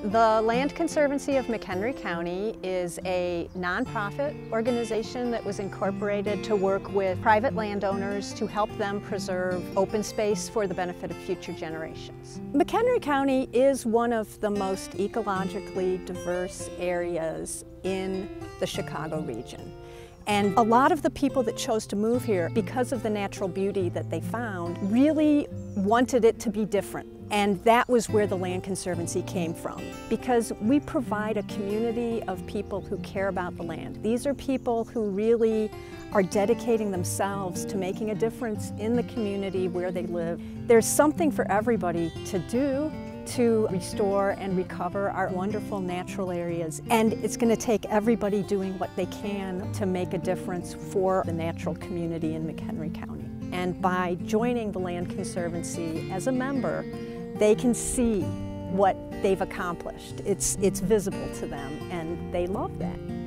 The Land Conservancy of McHenry County is a nonprofit organization that was incorporated to work with private landowners to help them preserve open space for the benefit of future generations. McHenry County is one of the most ecologically diverse areas in the Chicago region. And a lot of the people that chose to move here, because of the natural beauty that they found, really wanted it to be different. And that was where the Land Conservancy came from, because we provide a community of people who care about the land. These are people who really are dedicating themselves to making a difference in the community where they live. There's something for everybody to do to restore and recover our wonderful natural areas. And it's going to take everybody doing what they can to make a difference for the natural community in McHenry County. And by joining the Land Conservancy as a member, they can see what they've accomplished. It's visible to them, and they love that.